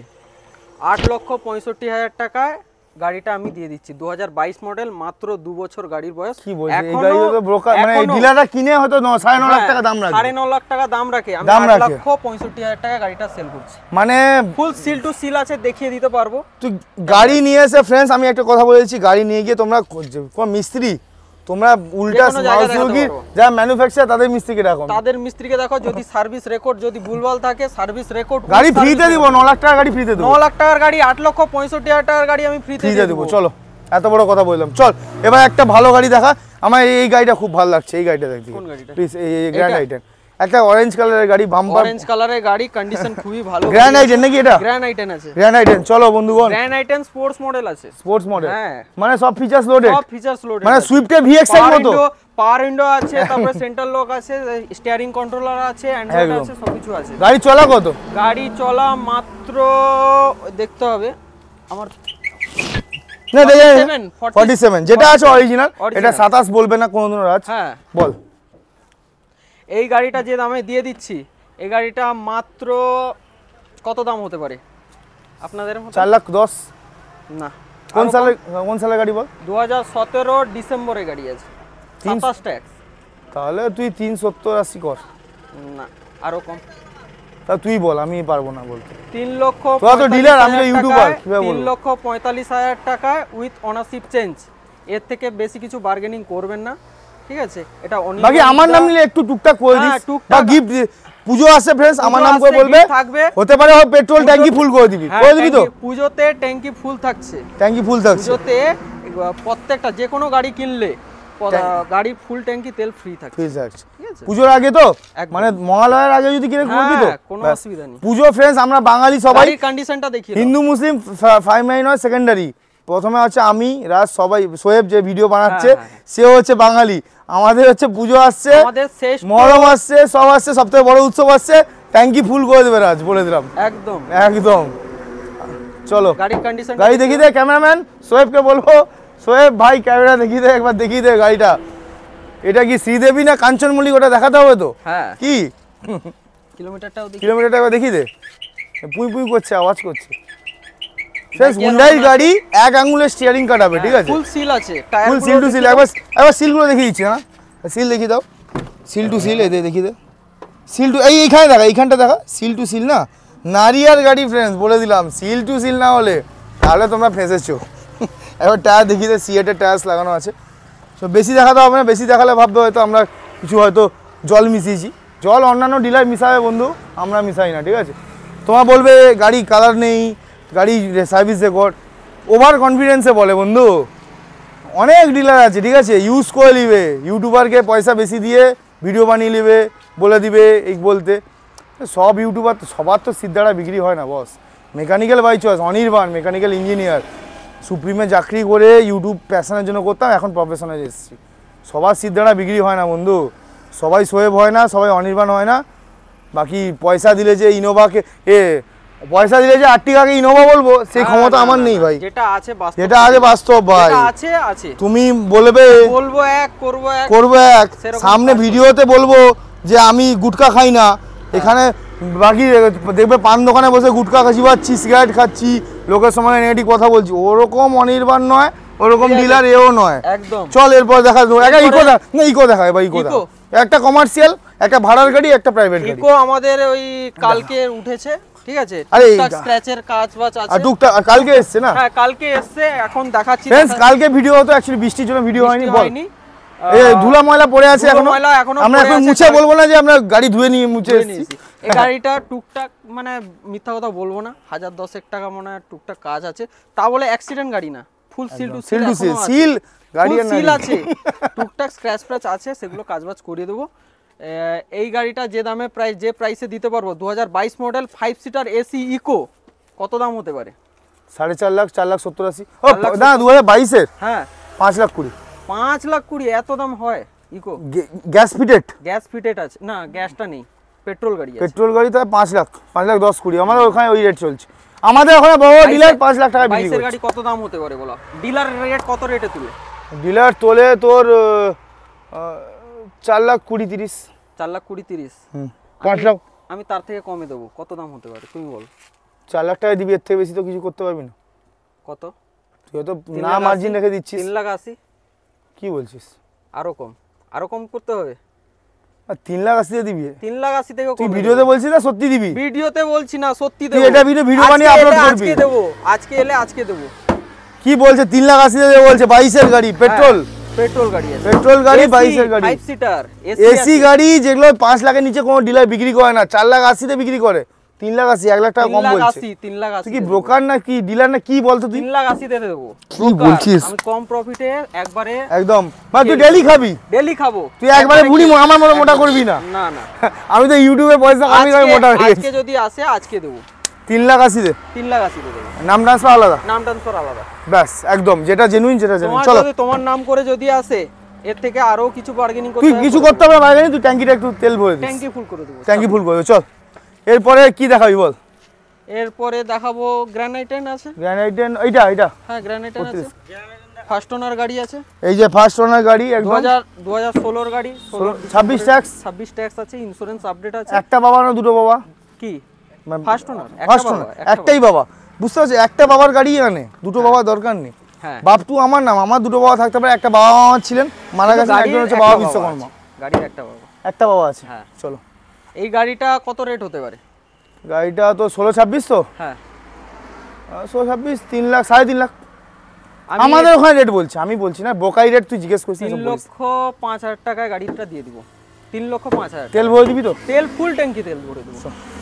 8,65,000 টাকায় গাড়িটা আমি দিয়ে দিচ্ছি, 2022 মডেল, মাত্র 2 বছর গাড়ির বয়স। কি বলছিস, এই গাড়ি তো ব্রোকার মানে ডিলাররা কিনে হয়তো 9.5 লাখ টাকা দাম রাখে, 9.5 লাখ টাকা দাম রাখে, আমি 8,65,000 টাকা গাড়িটা সেল করছি। মানে ফুল সিল টু সিল আছে, দেখিয়ে দিতে পারবো। তুই গাড়ি নিয়ে এসে ফ্রেন্ডস, আমি একটা কথা বলেছি, গাড়ি নিয়ে গিয়ে তোমরা কোন মিস্ত্রি, তোমরা উল্টা সুজুকির যারা ম্যানুফ্যাকচার তাদের মিস্ত্রিকে রাখো, তাদের মিস্ত্রিকে দেখো, যদি সার্ভিস রেকর্ড যদি ভুলভাল থাকে সার্ভিস রেকর্ড, গাড়ি ফ্রিতে দিব। 9 লাখ টাকার গাড়ি ফ্রিতে দেব, 9 লাখ টাকার গাড়ি 8,65,000 টাকার গাড়ি আমি ফ্রিতে দেব। চলো এত বড় কথা বললাম, চল এবার একটা ভালো গাড়ি দেখা। আমার এই গাড়িটা খুব ভালো লাগছে, এই গাড়িটা দেখি প্লিজ, এই গ্র্যান্ড আইটেন। একটা অরেঞ্জ কালারের গাড়ি, বাম্পার অরেঞ্জ কালারের গাড়ি, কন্ডিশন খুবই ভালো। গ্র্যান্ড আইটেন নাকি এটা? গ্র্যান্ড আইটেন আছে, গ্র্যান্ড আইটেন। চলো বন্ধুগণ, গ্র্যান্ড আইটেন স্পোর্টস মডেল আছে, স্পোর্টস মডেল, হ্যাঁ মানে সব ফিচার্স লোডেড, সব ফিচার্স লোডেড, মানে সুইফটের ভিএক্স এর মতো। পাওয়ার উইন্ডো আছে, তারপরে সেন্ট্রাল লক আছে, স্টিয়ারিং কন্ট্রোলার আছে, অ্যান্ড্রয়েড আছে, সবকিছু আছে। গাড়ি চলা কত? গাড়ি চলা মাত্র দেখতে হবে আমার, না দেখে 47, 47 যেটা আছে অরিজিনাল, এটা 27 বলবে না কোনোদিনও রাজ। হ্যাঁ বল। এই গাড়িটা যে দামে দিয়ে দিচ্ছি, এই গাড়িটা মাত্র কত দাম হতে পারে আপনাদের মতে? 4,10,000 না। কোন সালের গাড়ি বল? 2017 ডিসেম্বরে গাড়ি আছে, 27 ট্যাক্স। তাহলে তুই 370-80 কর না আরো কম। তা তুই বল, আমি পারবো না বলতে। 3,45,000 তোরা তো ডিলার, আমি তো ইউটিউবার, কিভাবে বলবো? 3,45,000 টাকায় উইথ অনারশিপ চেঞ্জ। এর থেকে বেশি কিছু বার্গেনিং করবেন না, ঠিক আছে? এটা বাকি আমার নাম নিলে একটু টুকটাক করে দিস, বা গিফট। পুজো আসে ফ্রেন্ডস, আমার নাম করে বলবে, হতে পারে পেট্রোল ট্যাঙ্কি ফুল করে দিবি, করে দিবি তো? পুজোতে ট্যাঙ্কি ফুল থাকছে, ট্যাঙ্কি ফুল থাকছে পুজোতে প্রত্যেকটা যে কোনো গাড়ি কিনলে গাড়ি ফুল ট্যাঙ্কি তেল ফ্রি থাকছে, ফ্রি থাকছে। ঠিক আছে? পুজোর আগে তো, মানে মহালয়ার আগে যদি কিনে করবি তো কোনো অসুবিধা নেই। পুজো ফ্রেন্ডস, আমরা বাঙালি সবাই, গাড়ির কন্ডিশনটা দেখি, হিন্দু মুসলিম 5-9 নয় সেকেন্ডারি। প্রথমে হচ্ছে আমি, রাজ, সবাই, সোয়েব যে ভিডিও বানাচ্ছে সেও হচ্ছে বাঙালি। আমাদের হচ্ছে পুজো আসছে, আমাদের শেষ মহরম আসছে, সব আসছে, সবথেকে বড় উৎসব আসছে, ট্যাঙ্কি ফুল করে দেবে রাজ, বলে দিলাম একদম একদম। চলো গাড়ির কন্ডিশন, গাড়ি দেখিয়ে দে ক্যামেরাম্যান সোয়েবকে বলবো, সোয়েব ভাই ক্যামেরা দেখিয়ে দে, একবার দেখিয়ে দে গাড়িটা। এটা কি শ্রীদেবী না কাঞ্চনমল্লিক, ওটা দেখাতে হবে তো? হ্যাঁ কি কিলোমিটারটা একবার দেখিয়ে দে, পুই পুই করছে, আওয়াজ করছে। হুন্ডাই গাড়ি, এক আঙ্গুলের স্টিয়ারিং কাটাবে, ঠিক আছে? ফুল সিল আছে, ফুল সিল টু সিল। একবার সিলগুলো দেখিয়ে দিচ্ছি না, সিল দেখিয়ে দাও, সিল টু সিল, এদের দেখিয়ে দে, সিল টু, এইখানে দেখা, এইখানটা দেখা, সিল টু সিল না, নারিয়ার গাড়ি ফ্রেন্ডস, বলে দিলাম। সিল টু সিল না হলে তাহলে তোমরা ফেঁসেছো। এবার টায়ার দেখিয়ে দে, সিএটের টায়ার্স লাগানো আছে। তো বেশি দেখাতে হবে না, বেশি দেখালে ভাববে হয়তো আমরা কিছু হয়তো জল মিশিয়েছি। জল অন্যান্য ডিলার মিশাবে বন্ধু, আমরা মিশাই না, ঠিক আছে? তোমার বলবে গাড়ি কালার নেই, গাড়ি সার্ভিস রেকর্ড, ওভার কনফিডেন্সে বলে বন্ধু। অনেক ডিলার আছে, ঠিক আছে, ইউজ করে নিবে, ইউটিউবারকে পয়সা বেশি দিয়ে ভিডিও বানিয়ে নেবে, বলে দিবে এই বলতে। সব ইউটিউবার তো, সবার তো সিদ্ধারা বিক্রি হয় না boss. Mechanical by choice, Anirban mechanical engineer, সুপ্রিমে চাকরি করে ইউটিউব প্যাশনের জন্য করতাম, এখন প্রফেশনে এসেছি। সবার সিদ্ধারা বিক্রি হয় না বন্ধু, সবাই সোয়েব হয় না, সবাই অনির্বাণ হয় না। বাকি পয়সা দিলে যে ইনোভাকে পয়সা দিলে যে আর্টিগাকে ইনোভা বলবো, সেই ক্ষমতা আমার নেই ভাই। যেটা আছে বাস্তব ভাই, আছে। তুমি বলবে বলবো এক, করবো এক, সামনে ভিডিওতে বলবো যে আমি গুটকা খাই না, এখানে বাকি দেখবে পান দোকানে বসে গুটকা চিবাচ্ছি, সিগারেট খাচ্ছি, লোকের সঙ্গে নেগেটিভ কথা বলছি। ওরকম অনির্বাণ নয়, ওরকম ডিলার এও নয় একদম। চল এরপর দেখা, ইকো দেখা, এবার ইকো দেখা, একটা কমার্শিয়াল, একটা ভাড়ার গাড়ি, একটা প্রাইভেট গাড়ি। ইকো আমাদের ওই কালকে উঠেছে, ঠিক আছে? স্ক্র্যাচের কাজ বাজ আছে, আর টুকটাক কালকে এসছে না? হ্যাঁ কালকে এসছে, এখন দেখাচ্ছি। फ्रेंड्स কালকে ভিডিও হতো, অ্যাকচুয়ালি বৃষ্টির জন্য ভিডিও হয়নি। বল, এই ধুলা ময়লা পড়ে আছে এখনো, আমরা এখন মুছে বলবো না যে আমরা গাড়ি ধুয়ে নিয়ে মুছে এসেছি। এই গাড়িটা টুকটাক, মানে মিথ্যা কথা বলবো না, 1010 টাকা মনে হয় টুকটাক কাজ আছে, তা বলে অ্যাক্সিডেন্ট গাড়ি না, ফুল সিল টু সিল গাড়ি আছে, টুকটাক স্ক্র্যাচ প্র্যাচ আছে, সেগুলো কাজবাজ করিয়ে দেবো। এই গাড়িটা যে দামে যে প্রাইসে দিতে পারবো, 2022 মডেল 5 সিটার এসি ইকো, কত দাম হতে পারে? 4.5 লাখ, 4,70,80। ও না, 2022 এর, হ্যাঁ 5,20,000। 5,20,000 এত দাম হয় ইকো? গ্যাস ফিটেড আছে না, গ্যাসটা নেই, পেট্রোল গাড়ি আছে। পেট্রোল গাড়ি তো 5 লাখ, 5,10,20। আমাদের ওখানে ওই রেট চলছে, আমাদের ওখানে বড় ডিলার 5 লাখ টাকা বিক্রি করে। গাড়ি কত দাম হতে পারে বলো? ডিলার রেট কত রেটে তুলে? ডিলার তোলে তোর 4,20,30। 4,20,30। 5 লাখ আমি তার থেকে কমে দেবো, কত দাম হতে পারে তুমি বল? 4 লাখ টাকা দিবি, এর থেকে বেশি তো কিছু করতে পারবি না। কত? তুই তো না মার্জিন রেখে দিচ্ছিস। 3,80,000। কি বলছিস? আরো কম করতে হবে। 3,80,000 দিবি? 3,80,000 থেকে তুই ভিডিওতে বলছিস না সত্যি দিবি? ভিডিওতে বলছি না, সত্যি দেব। তুই এটা ভিডিও বানিয়ে আপলোড করবি? আজকে দেব, আজকে এলে আজকে দেব। কি বলছে? 3,80,000 দেবে বলছে, 22 এর গাড়ি, পেট্রোল গাড়ি আছে, পেট্রোল গাড়ি, 22 এর গাড়ি, 5 সিটার এসি গাড়ি, যেগুলো 5 লাখের নিচে কোনো ডিলার বিক্রি করে না, 4,80,000 বিক্রি করে। 3,80,000, 1 লাখ টাকা কম বলছে। 3,80,000 তুই কি ব্রোকার না কি ডিলার না কি বলতো তুই? 3,80,000 দিয়ে দেবো। কি বলছিস? আমি কম প্রফিটে একবারে একদম মানে তুই ডেলি খাবি? ডেলি খাবো। তুই একবারে বুড়ি আমার মতো মোটা করবি না। না না আমি তো ইউটিউবে পয়সা কামাই করে মোটা হয়ে গেছি। আজকে যদি আসে আজকে দেবো। 3,80,000 দে। 3,80,000 দিয়ে দেবো। নাম ট্রান্সফার আলাদা? নাম ট্রান্সফার আলাদা। ব্যাস একদম যেটা জেনুইন যেটা জেনুইন। চলো তোমার নাম করে যদি আসে এর থেকে আরো কিছু বার্গেনিং করতে তুই কিছু করতে হবে না, তুই ট্যাঙ্কিটা একটু তেল ভরে দিস। ট্যাঙ্কি ফুল করে দেবো। ট্যাঙ্কি ফুল করে দে, চল। এরপরে কি দেখাবি বল? এরপরে দেখাবো গ্রানাইটেন আছে। গ্রানাইটেন এইটা? হ্যাঁ গ্রানাইটেন আছে। ফার্স্ট ওনার গাড়ি আছে। এই যে ফার্স্ট ওনার গাড়ি একদম 2016 এর গাড়ি। 26 ট্যাক্স। 26 ট্যাক্স আছে, ইন্স্যুরেন্স আপডেট আছে। একটা বাবা না দুটো বাবা? কি ফার্স্ট ওনার? ফার্স্ট ওনার একটাই বাবা, বুঝতে পারছিস? একটা বাবার গাড়ি আনে, দুটো বাবা দরকার নেই। হ্যাঁ বাপটু আমার নাম, আমার দুটো বাবা থাকতে পারে, একটা বাবা আমার ছিলেন মারা গেছেন, একজন হচ্ছে বাবা বিশ্বকর্মা। গাড়ির একটা বাবা, একটা বাবা আছে। হ্যাঁ চলো। এই গাড়িটা কত রেট হতে পারে? গাড়িটা তো 16-26 তো। হ্যাঁ 16-26 3 লাখ 3.5 লাখ আমাদের ওখানে রেট বলছে, আমি বলছি না, বোকাই রেট তুই জিজ্ঞেস করছিস। 3,05,000 টাকায় গাড়িটা দিয়ে দিব। 3,05,000। তেল ভরে দিবি তো? তেল ফুল ট্যাঙ্কি তেল ভরে দেবো।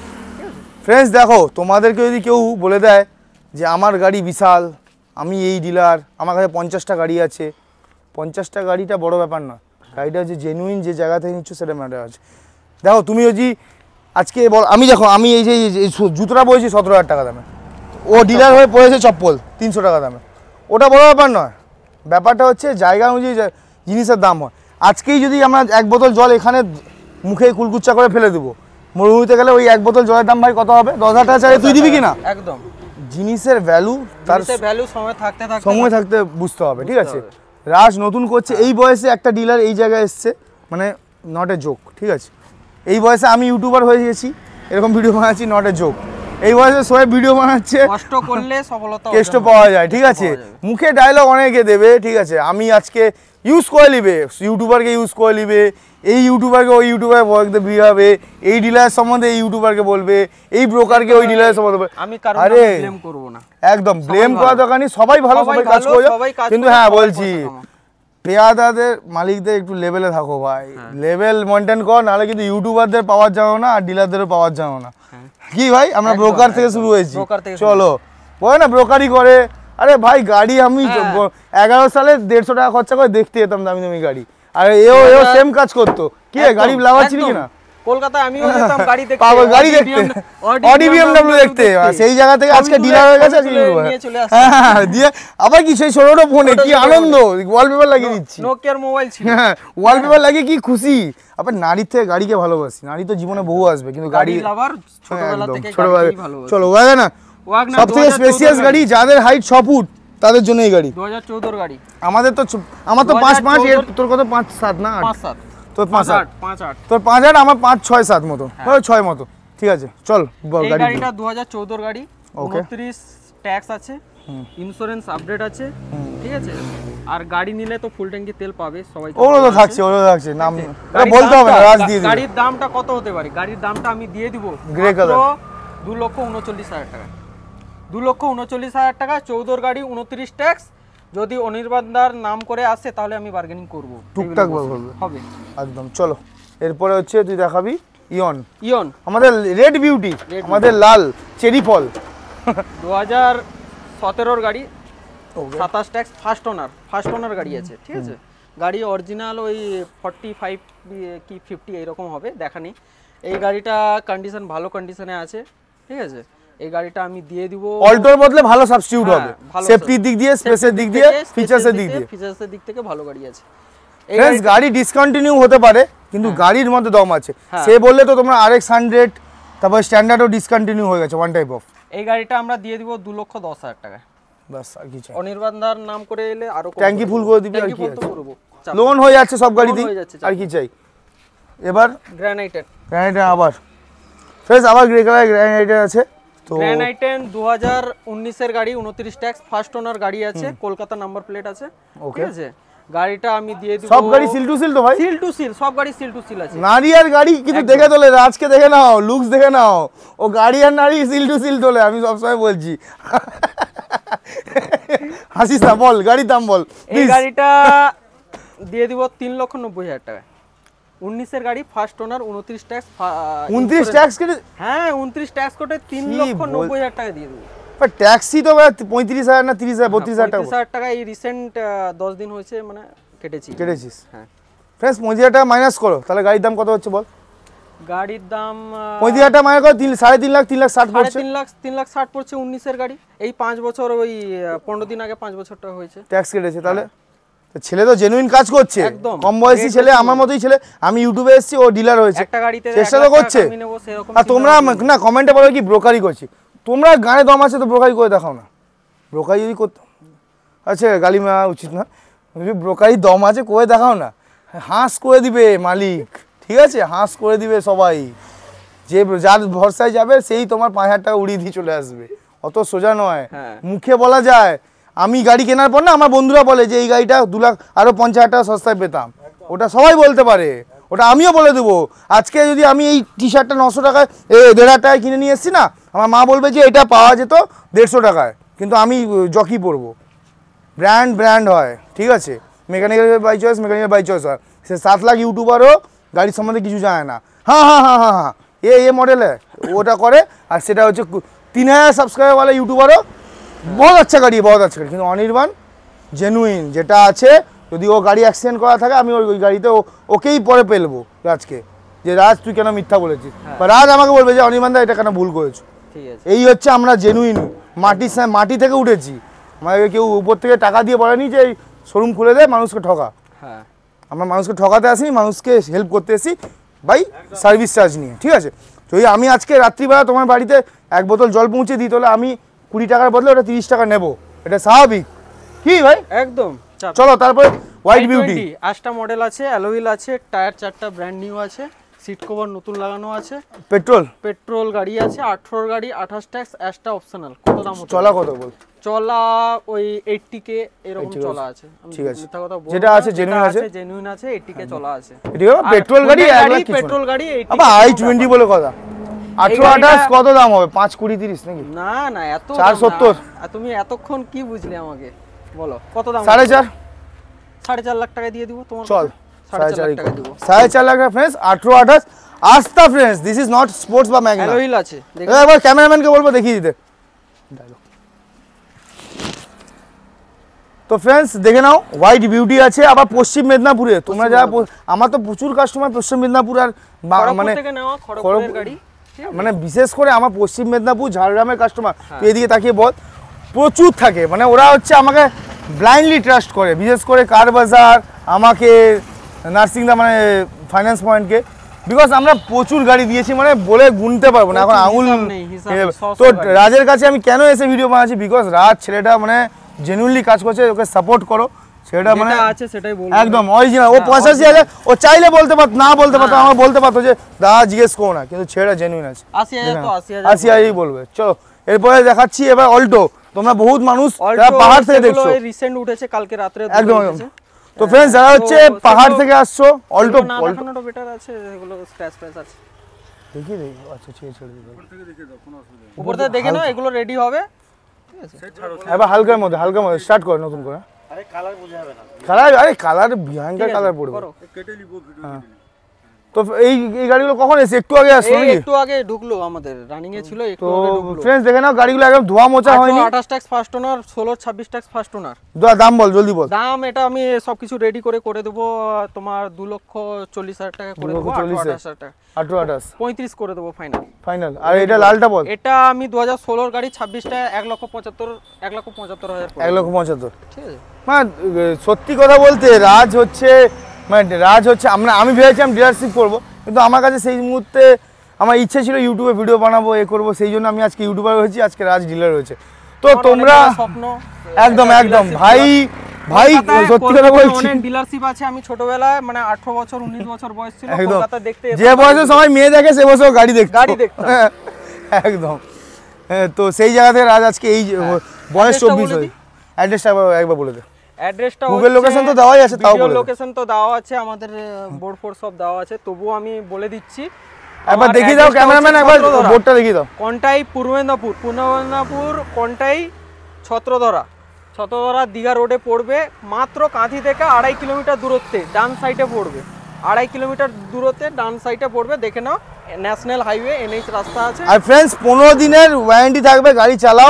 ফ্রেন্ডস দেখো, তোমাদেরকে যদি কেউ বলে দেয় যে আমার গাড়ি বিশাল, আমি এই ডিলার, আমার কাছে 50টা গাড়ি আছে, 50টা গাড়িটা বড় ব্যাপার না, গাড়িটা যে জেনুইন যে জায়গা থেকে নিচ্ছ সেটা ম্যাটার আছে। দেখো তুমি যদি আজকে বল, আমি দেখো আমি এই যে জুতোটা পড়েছি 17,000 টাকা দামে, ও ডিলার হয়ে পড়েছে চপ্পল 300 টাকা দামে, ওটা বড় ব্যাপার নয়। ব্যাপারটা হচ্ছে জায়গা অনুযায়ী জিনিসের দাম হয়। আজকেই যদি আমরা 1 বোতল জল এখানে মুখে কুলকুচ্চা করে ফেলে দেবো, মরুভূমিতে গেলে ওই 1 বোতল জলের দাম ভাই কত হবে? 10,000 টাকা চাইলে তুই দিবি কিনা? একদম। জিনিসের ভ্যালু তার ভ্যালু সময় থাকতে বুঝতে হবে, ঠিক আছে? রাজ নতুন করছে, এই বয়সে একটা ডিলার এই জায়গায় এসছে, মানে নট এ জোক, ঠিক আছে? এই বয়সে আমি ইউটিউবার হয়ে গেছি, এরকম ভিডিও বানাচ্ছি, নট এ জোক। এই বয়সে সবাই ভিডিও বানাচ্ছে, কষ্ট করলে সফলতা কেষ্ট পাওয়া যায়, ঠিক আছে? মুখে ডায়লগ অনেকে দেবে, ঠিক আছে? আমি আজকে ইউজ করে নিবে, ইউটিউবারকে ইউজ করে নিবে, এই ইউটিউবারকে ওই ইউটিউবার বলতে বিয়াবে, এই ডিলার সম্বন্ধে এই ইউটিউবারকে বলবে, এই ব্রোকারকে ওই ডিলারের সম্বন্ধে বলবে। আমি কারোর ব্লেম করব না, একদম ব্লেম করা দরকার নেই, সবাই ভালো, সবাই কাজ করে। কিন্তু হ্যাঁ বলছি, পেয়াদাদের মালিকদের একটু লেভেলে থাকো ভাই, লেভেল মেনটেন কর, নাহলে কিন্তু ইউটিউবারদের পাওয়ার জানো না আর ডিলারদেরও পাওয়ার জানো না। কি ভাই, আমরা ব্রোকার থেকে শুরু হয়েছি, চলো বলে না ব্রোকারি করে। আরে ভাই গাড়ি আমি 11 সালে 150 টাকা খরচা করে দেখতে যেতাম দামি দামি গাড়ি, আর এও সেম কাজ করতো। কি গাড়ি লাভার ছিল কিনা? কলকাতায় আমিও যেতাম গাড়ি দেখতে, গাড়ি দেখতে, অডি বিএমডব্লিউ দেখতে, সেই জায়গা থেকে আজকে ডিলার হয়ে গেছে। হ্যাঁ দিয়ে আবার কি সেই ছোটটা ফোনে কি আনন্দ, ওয়ালপেপার লাগিয়ে দিচ্ছি, নোকিয়ার মোবাইল ছিল, হ্যাঁ ওয়ালপেপার লাগিয়ে কি খুশি। আবার নারীর থেকে গাড়িকে ভালোবাসি, নারী তো জীবনে বহু আসবে, কিন্তু গাড়ি লাভার ছোটবেলা থেকে গাড়ি ভালোবাসি। চলো ওয়াগন না, সবথেকে স্পেশিয়াস গাড়ি, যাদের হাইট 6 ফুট তাদের জন্য এই গাড়ি। 2014 গাড়ি। আমাদের তো আমার তো 5-5, তোর কত 5-7 না 5-7, তোর 5-8, 5-8 তোর 5-8, আমার 5-6-7 মতো, 6 মতো, ঠিক আছে? চল এই গাড়িটা 2014 গাড়ি, 29 ট্যাক্স আছে, ইন্স্যুরেন্স আপডেট আছে, ঠিক আছে? আর গাড়ি নিলে তো ফুল ট্যাঙ্কি তেল পাবে সবাই, ওগুলো তো থাকছে, নাম বলতে হবে না, রাজ দিয়ে দিবে। গাড়ির দামটা কত হতে পারে? গাড়ির দামটা আমি দিয়ে দিব গ্রে কালার, 2,39,000 টাকা। 2,39,000 টাকা, 14 গাড়ি, 29 ট্যাক্স। যদি অনির্বাণদার নাম করে আসে তাহলে আমি বার্গেনিং করব, টুকটাক হবে একদম। চলো এরপরে হচ্ছে তুই দেখাবি ইয়ন, আমাদের রেড বিউটি, আমাদের লাল চেরি ফল। 2017 গাড়ি, 27 ট্যাক্স, ফার্স্ট ওনার গাড়ি আছে, ঠিক আছে? গাড়ি অরিজিনাল ওই 45 কি 50 এইরকম হবে, দেখা নেই। এই গাড়িটা কন্ডিশন ভালো কন্ডিশনে আছে, ঠিক আছে? এই গাড়িটা আমি দিয়ে দিব, অল্টোর বদলে ভালো সাবস্টিটিউট হবে, সেফটির দিক দিয়ে, স্পেসের দিক দিয়ে, ফিচারসের দিক থেকে ভালো গাড়ি আছে। ফ্রেন্ডস গাড়ি ডিসকন্টিনিউ হতে পারে, কিন্তু গাড়ির মধ্যে দম আছে। সে বললে তো তোমরা RX 100, তারপর স্ট্যান্ডার্ডও ডিসকন্টিনিউ হয়ে গেছে, ওয়ান টাইপ অফ। এই গাড়িটা আমরা দিয়ে দিব 2,10,000 টাকা, বাস। আর কি চাই? অনির্বাণদার নাম করে এলে আরো ট্যাঙ্কি ফুল করে দিবি, আর কি আছে? লোন হয়ে যাচ্ছে সব গাড়িতেই, আর কি চাই? এবার গ্রানাইটেন আবার ফ্রেন্ডস, আবার গ্রে কালার গ্রানাইটেন আছে। তো গ্রানাইটেন 2019 এর গাড়ি, 29 ট্যাক্স, ফার্স্ট ওনার গাড়ি আছে, কলকাতা নাম্বার প্লেট আছে, ঠিক আছে? গাড়িটা আমি দিয়ে দিব। সব গাড়ি সিল টু সিল তো ভাই? সিল টু সিল, সব গাড়ি সিল টু সিল আছে। নারী আর গাড়ি কিন্তু দেখে তোলে, রাজকে দেখে নাও, লুকস দেখে নাও, ও গাড়ি আর নারী সিল টু সিল তোলে, আমি সবসময় বলছি। হাসিস না, বল গাড়ির দাম বল। এই গাড়িটা দিয়ে দিব 3,90,000 টাকা, 19 এর গাড়ি, ফার্স্ট ওনার, 29 ট্যাক্স। 29 ট্যাক্স কেটে? হ্যাঁ 29 ট্যাক্স কোটে 3,90,000 টাকা দিয়ে দেবো। বাট ট্যাক্সি তো 35,000 না 30,000 32,000 টাকা। 35,000 টাকা এই রিসেন্ট 10 দিন হয়েছে মানে কেটেছিস। হ্যাঁ ফ্রেন্ডস 35,000 টাকা মাইনাস করো, তাহলে গাড়ির দাম কত হচ্ছে বল? গাড়ির দাম 35,000 টাকা মাইনাস করো 3.5 লাখ 3,60,000 পড়ছে। 3,60,000 পড়ছে 19 এর গাড়ি। এই 5 বছর ওই 15 দিন আগে 5 বছর টাকা হয়েছে ট্যাক্স কেটেছে। তাহলে তো ছেলে তো জেনুইন কাজ করছে, একদম কম বয়সী ছেলে, আমার মতোই ছেলে। আমি ইউটিউবে এসেছি, ও ডিলার হয়েছে, একটা গাড়িতে চেষ্টা তো করছে। আর তোমরা না কমেন্টে বলো কি ব্রোকারি করছি, তোমরা গানে দম আছে তো ব্রোকারি করে দেখাও না। ব্রোকারি যদি করতে, আচ্ছা গালি মারা উচিত না, যদি ব্রোকারি দম আছে করে দেখাও না। হাঁস করে দিবে মালিক, ঠিক আছে, হাঁস করে দিবে সবাই। যে যার ভরসায় যাবে সেই তোমার 5,000 টাকা উড়িয়ে দিয়ে চলে আসবে, অত সোজা নয়। মুখে বলা যায়, আমি গাড়ি কেনার পর না আমার বন্ধুরা বলে যে এই গাড়িটা 2 লাখ আরো 50,000 টাকা সস্তায় পেতাম, ওটা সবাই বলতে পারে, ওটা আমিও বলে দেবো। আজকে যদি আমি এই টি শার্টটা 900 টাকায় 1,500 টাকায় কিনে নিয়ে এসেছি না, আমার মা বলবে যে এটা পাওয়া যেত 150 টাকায়, কিন্তু আমি জকি পরবো। ব্র্যান্ড হয়, ঠিক আছে, মেকানিক্যাল বাই চয়েস হয়। সে 7 লাখ ইউটিউবারও গাড়ির সম্বন্ধে কিছু জানে না। হ্যাঁ এ মডেল ওটা করে, আর সেটা হচ্ছে 3,000 সাবস্ক্রাইবার वाला यूट्यूबरও बहुत अच्छा गाड़ी, কিন্তু অনির্বাণ জেনুইন যেটা আছে, যদি ও গাড়ি অ্যাক্সিডেন্ট করা থাকে আমি ওই গাড়িতে ওকেই পরে পেলবো রাজকে, যে রাজ তুই কেন মিথ্যা বলেছিস, বা রাজ আমাকে বলবে যে অনির্বাণদা এটা কেন ভুল করেছো। এই হচ্ছে আমরা জেনুইন, মাটি থেকে উঠেছি। আমাকে কেউ উপর থেকে টাকা দিয়ে বলেনি যে এই শোরুম খুলে দে মানুষকে ঠকা। হ্যাঁ আমরা মানুষকে ঠকাতে আসিনি, মানুষকে হেল্প করতে এসেছি বাই সার্ভিস চার্জ নিয়ে, ঠিক আছে। যদি আমি আজকে রাত্রিবেলা তোমার বাড়িতে 1 বোতল জল পৌঁছে দিই, তাহলে আমি 20 টাকার বদলে ওটা 30 টাকা নেবো, এটা স্বাভাবিক কি ভাই? একদম। চলো তারপরে হোয়াইট বিউটি 8টা মডেল আছে, অ্যালুইল আছে, টায়ার 4টা ব্র্যান্ড নিউ আছে, সিট কভার নতুন লাগানো আছে, পেট্রোল গাড়ি আছে, 18 গাড়ি, 28 ট্যাক্স, 1টা অপশনাল। কত দাম হচ্ছে? চলা কত বল? চলা ওই 80k এরকম চলা আছে। ঠিক আছে, যেটা আছে জেনুইন আছে 80k চলা আছে। এটি হবে পেট্রোল গাড়ি, পেট্রোল গাড়ি 80 আবার i20 বলে কথা। 18-28 কত দাম হবে? 5, 20, 30 নাকি? না এত 470। তুমি এতক্ষণ কি বুঝলে আমাকে বলো কত দাম? 4.5 লাখ টাকা দিয়ে দিব তোমার। চল 4.5 লাখ টাকা দিব। 4.5 লাখ টাকা ফ্রেন্ডস। 18-28 আস্তা friends, this is not sports বা ম্যাগনা। অ্যালুইল আছে, একবার ক্যামেরাম্যানকে বলবো দেখিয়ে দিতে। তো ফ্রেন্ডস দেখে নাও, হোয়াইট বিউটি আছে আবার পশ্চিম মেদিনীপুরে। তোমরা যারা, আমার তো প্রচুর কাস্টমার পশ্চিম মেদিনীপুর আর মানে বিশেষ করে আমার পশ্চিম মেদিনীপুর ঝাড়গ্রামের কাস্টমার, তুই এদিকে তাকিয়ে বল, প্রচুর থাকে। মানে ওরা হচ্ছে আমাকে ব্লাইন্ডলি ট্রাস্ট করে, বিশেষ করে কার বাজার, আমাকে নার্সিংদা মানে ফাইন্যান্স পয়েন্টকে, বিকজ আমরা প্রচুর গাড়ি দিয়েছি, মানে বলে গুনতে পারবো না এখন আঙুল। তো রাজের কাছে আমি কেন এসে ভিডিও বানাচ্ছি, বিকজ রাজ ছেলেটা মানে জেনুইনলি কাজ করছে, ওকে সাপোর্ট করো। সেটা মানে আছে সেটাই বলবো, একদম অরিজিনাল। ও 85,000 ও চাইলে বলতে পারতো, না বলতে পারতো, আমার বলতে পারতো যে দাদা জিজ্ঞেস করো না, কিন্তু ছেলেটা জেনুইন আছে। 80,000 তো 80,000ই বলবে। চলো এরপরে দেখাচ্ছি এবার অল্টো। তোমরা বহুত মানুষ পাহাড় থেকে দেখছো, রিসেন্ট উঠেছে কালকে রাতে, একদম। তো ফ্রেন্ডস যারা হচ্ছে পাহাড় থেকে আসছো, অল্টো দেখানোটা বেটার আছে, এগুলো স্ক্র্যাচ প্যাচ আছে, দেখি আচ্ছা ছেড়ে দিই, উপর থেকে দেখে দাও, কোনো অসুবিধা নেই, উপর থেকে দেখে নাও, এগুলো রেডি হবে, ঠিক আছে। এবার হালকার মধ্যে স্টার্ট কর নতুন করে। আরে কালার বোঝাবে না, কালার ভয়ঙ্কর কালার পড়বে, কেটে নিব ভিডিও। তো এই গাড়িগুলো কখন এসে? একটু আগে আসলো নাকি? একটু আগে ঢুকলো, আমাদের রানিং এ ছিল, একটু আগে ঢুকলো। ফ্রেন্ডস দেখে নাও গাড়িগুলো একদম ধোয়া মোছা হয়নি। 28 tax first owner, 16-26 tax first owner. দাম বল, জলদি বল। দাম এটা আমি সবকিছু রেডি করে দেব তোমার 2,40,000 টাকা করে দেব। 28,000 টাকা, 28 35 করে দেব ফাইনাল। আর এটা লালটা বল। এটা আমি 2016 গাড়ি, 26 টা 1,75,000 করে। 1,75,000, ঠিক আছে। মানে সত্যি কথা বলতে রাজ হচ্ছে আমি ভেবেছিলাম ডিলারশিপ করবো, কিন্তু আমার কাছে সেই মুহূর্তে আমার ইচ্ছে ছিল ইউটিউবে ভিডিও বানাবো, করবো, সেই জন্য আমি আজকে ইউটিউবার হয়েছি, আজকে রাজ ডিলার হয়েছে। তো তোমরা একদম ভাই সত্যি কথা বলছি, অনেক ডিলারশিপ আছে। আমি ছোটবেলায় মানে 18 বছর 19 বছর বয়স ছিল, কলকাতা দেখতে, যে বয়সে সবাই মেয়ে দেখে সে বয়সে গাড়ি দেখতাম একদম। তো সেই জায়গা থেকে রাজ আজকে এই বয়স 24 হয়। অ্যাড্রেসটা একবার বলে দে। অ্যাড্রেসটা গুগল লোকেশন তো দেওয়াই আছে, তাও বলে লোকেশন তো দেওয়া আছে, আমাদের বোর্ড ফোর্ড সব দেওয়া আছে, তবুও আমি বলে দিচ্ছি। একবার দেখিয়ে দাও ক্যামেরাম্যান, একবার বোর্ডটা দেখিয়ে দাও। কন্টাই পূর্ব মেদিনীপুর কন্টাই ছত্রধরা দীঘা রোডে পড়বে, মাত্র কাঁথি থেকে 2.5 কিলোমিটার দূরত্বে ডান সাইডে পড়বে। 2.5 কিলোমিটার দূরত্বে ডান সাইডে পড়বে, দেখে নাও, ন্যাশনাল হাইওয়ে NH রাস্তা আছে। আর ফ্রেন্ডস 15 দিনের ওয়ারেন্টি থাকবে, গাড়ি চালাও।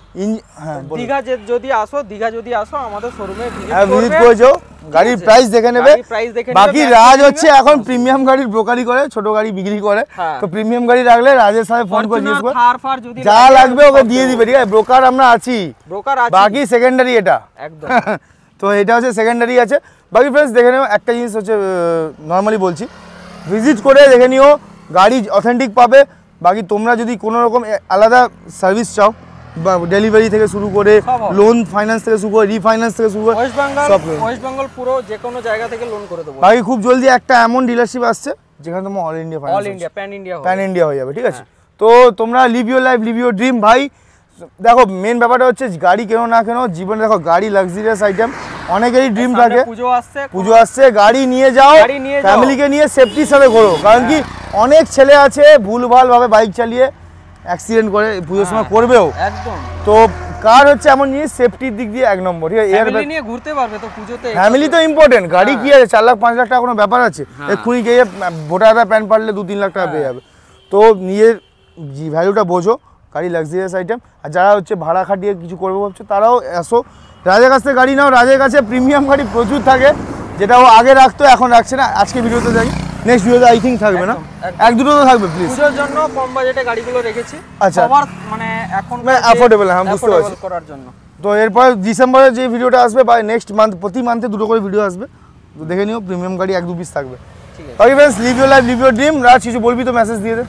দীঘা যদি আসো আমাদের শোরুমে ভিজিট করে যাও, গাড়ির প্রাইস দেখে নেবে। বাকি রাজ হচ্ছে এখন প্রিমিয়াম গাড়ির ব্রোকারি করে, ছোট গাড়ি বিক্রি করে, তো প্রিমিয়াম গাড়ি রাখলে রাজের সাথে ফোন করে জিজ্ঞেস করো, যা লাগবে ওকে দিয়ে দিবে, ঠিক আছে? ব্রোকার আমরা আছি, বাকি সেকেন্ডারি এটা একদম। তো এটা হচ্ছে সেকেন্ডারি আছে। বাকি ফ্রেন্ডস দেখে নিও, একটা জিনিস হচ্ছে নর্মালি বলছি, ভিজিট করে দেখে নিও, গাড়ি অথেন্টিক পাবে। বাকি তোমরা যদি কোনো রকম আলাদা সার্ভিস চাও, বা ডেলিভারি থেকে শুরু করে লোন ফাইন্যান্স থেকে শুরু করে রিফাইন্যান্স থেকে শুরু করে ওয়েস্ট বেঙ্গল পুরো যে কোনো জায়গা থেকে লোন করে দেবো। বাকি খুব জলদি একটা এমন ডিলারশিপ আসছে যেখানে তোমার অল ইন্ডিয়া প্যান ইন্ডিয়া হয়ে যাবে, ঠিক আছে? তো তোমরা live your life, live your dream. ভাই দেখো, মেন ব্যাপারটা হচ্ছে গাড়ি কেন না কেন জীবনে, দেখো গাড়ি লাক্সারিয়াস আইটেম, অনেকেরই ড্রিম থাকে, পুজো আসছে, গাড়ি নিয়ে যাও, ফ্যামিলিকে নিয়ে সেফটির সাথে ঘোরো। কারণ কি অনেক ছেলে আছে ভুলভাল ভাবে বাইক চালিয়ে অ্যাক্সিডেন্ট করে, পুজোর সময় করবেও একদম। তো কার হচ্ছে এমন জিনিস সেফটির দিক দিয়ে 1 নম্বর, ঠিক আছে? ফ্যামিলি নিয়ে ঘুরতে পারবে তো পুজোতে, ফ্যামিলি তো ইম্পর্টেন্ট। গাড়ি কি আছে 4 লাখ 5 লাখ টাকা কোনো ব্যাপার আছে? এক্ষুনি গিয়ে ভোটারটা প্যান পারলে 2-3 লাখ টাকা পেয়ে যাবে। তো নিজের ভ্যালুটা বোঝো, গাড়ি লাক্সারিয়াস আইটেম। আর যারা হচ্ছে ভাড়া খাটিয়ে কিছু করবে ভাবছো, তারাও এসো, রাজের কাছ থেকে গাড়ি নাও। রাজের কাছে প্রিমিয়াম গাড়ি প্রচুর থাকে, যেটা ও আগে রাখতো এখন রাখছে না। আজকে ভিডিওতে যাই, নেক্সট ভিডিওতে আই থিঙ্ক থাকবে না, 1-2 তো থাকবে প্লিজ। পুজোর জন্য কম বাজেটে গাড়িগুলো রেখেছি, আচ্ছা মানে এখন অ্যাফোর্ডেবল, হ্যাঁ বুঝতে পারছি করার জন্য। তো এরপর ডিসেম্বরে যে ভিডিওটা আসবে বা নেক্সট মান্থ, প্রতি মান্থে 2টো করে ভিডিও আসবে, তো দেখে নিও, প্রিমিয়াম গাড়ি 1-2 পিস থাকবে, ঠিক আছে? Okay friends, live your life, live your dream. Raj কিছু বলবি তো, মেসেজ দিয়ে দে।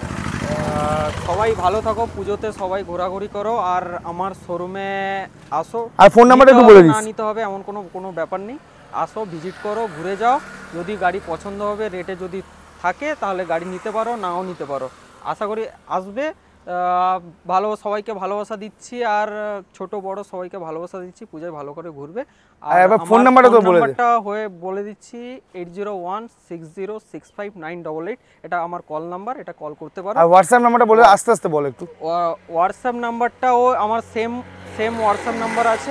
সবাই ভালো থাকো, পুজোতে সবাই ঘোরাঘুরি করো, আর আমার শোরুমে আসো। আর ফোন নাম্বারটা একটু বলে দিস। না নিতে হবে এমন কোনো ব্যাপার নেই, আসো, ভিজিট করো, ঘুরে যাও। যদি গাড়ি পছন্দ হবে, রেটে যদি থাকে, তাহলে গাড়ি নিতে পারো, নাও নিতে পারো। আশা করি আসবে। ভালো, সবাইকে ভালোবাসা দিচ্ছি, আর ছোট বড় সবাইকে ভালোবাসা দিচ্ছি। পূজায় ভালো করে ঘুরবে। আর এবার ফোন নাম্বারটা তো বলে দে। নাম্বারটা বলে দিচ্ছি 8016065988। এটা আমার কল নাম্বার, এটা কল করতে পারো। আর হোয়াটসঅ্যাপ নাম্বারটা বলে, আস্তে আস্তে বল একটু। হোয়াটসঅ্যাপ নাম্বারটাও আমার সেম হোয়াটসঅ্যাপ নাম্বার আছে,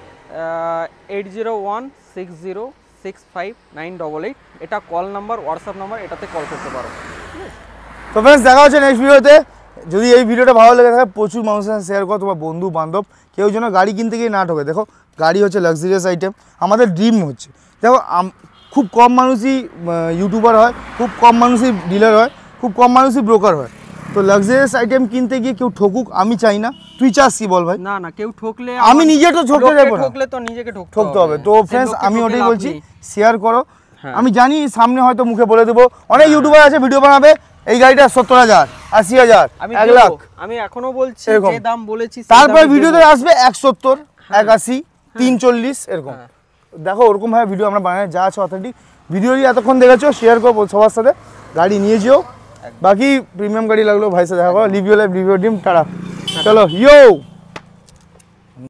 8016065988। এটা কল নাম্বার, হোয়াটসঅ্যাপ নাম্বার, এটাতে কল করতে পারো। তো फ्रेंड्स, দেখা হচ্ছে নেক্সট ভিডিওতে। যদি এই ভিডিওটা ভালো লেগে থাকে, প্রচুর মানুষের সাথে শেয়ার করো, তোমার বন্ধু বান্ধব কেউ যেন গাড়ি কিনতে গিয়ে না ঠকে। দেখো গাড়ি হচ্ছে লাক্সারিয়াস আইটেম, আমাদের ড্রিম হচ্ছে। দেখো খুব কম মানুষই ইউটিউবার হয়, খুব কম মানুষই ডিলার হয়, খুব কম মানুষই ব্রোকার হয়। তো লাক্সারিয়াস আইটেম কিনতে গিয়ে কেউ ঠকুক আমি চাই না। তুই চাস কি বল ভাই? না না, কেউ ঠকলে আমি নিজে তো ঠকতে যাবো না, ঠকলে তো নিজেকে ঠকতে হবে। তো फ्रेंड्स, আমি ওটাই বলছি, শেয়ার করো। আমি জানি সামনে হয়তো মুখে বলে দেবো, অনেক ইউটিউবার আছে ভিডিও বানাবে, এই গাড়িটা 70,000, 80,000, 1 লাখ, আমি এখনো বলছি যে দাম বলেছি, তারপরে ভিডিওতে আসবে 170, 81, 340 এরকম। দেখো ওরকম ভাবে ভিডিও আমরা বানাই, যা আছে অথেন্টিক। ভিডিওটি এতক্ষণ দেখেছো, শেয়ার করো সবার সাথে, গাড়ি নিয়ে যেও। বাকি প্রিমিয়াম গাড়ি লাগলো ভাই সাথে দেখা করো। Live your life, live your dream. Tata, চলো ইয়ো।